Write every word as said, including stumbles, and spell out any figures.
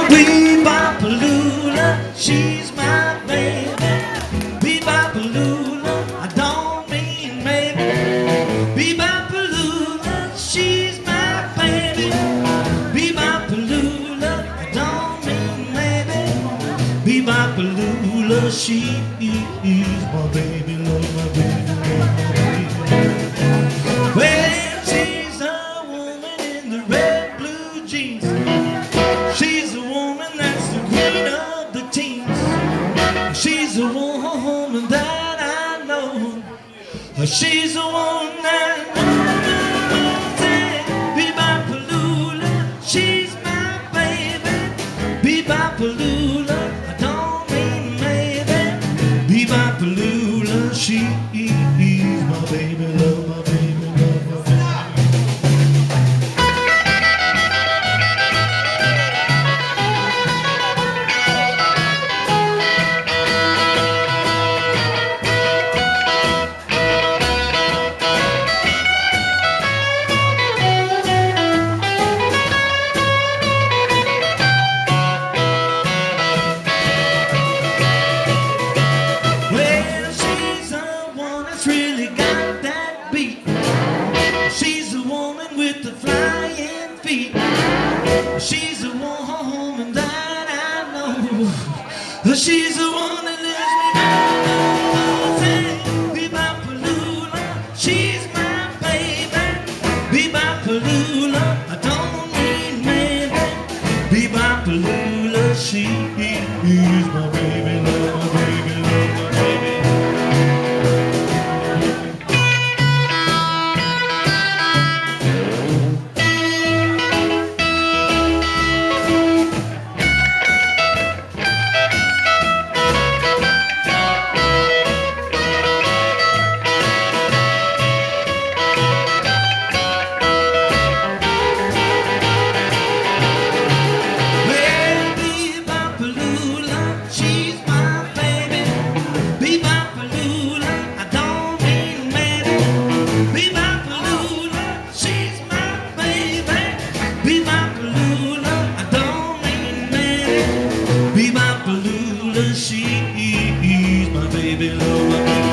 Bebop-a-Lula, she's my baby. Bebop-a-Lula, I don't mean maybe. Bebop-a-Lula, she's my baby. Bebop-a-Lula, I don't mean maybe. Bebop-a-Lula, she is my baby, love my baby, love my baby. Well, she's a woman in the red blue jeans. She's a woman that's the queen of the teens. She's a woman that I know. She's a woman that I know. Bebop-a-Lula, she's my baby. Bebop-a-Lula, I don't mean maybe. Bebop-a-Lula, she is my baby, love my baby, love my baby. Really got that beat. She's a woman with the flying feet. She's a woman that I know. She's the one that lives me now. Bebop-a-Lula, she's my baby. Bebop-a-Lula, I don't mean maybe. Bebop-a-Lula, she is my baby, love my baby, love my baby. Bebop-a-Lula, she is my baby, love my baby.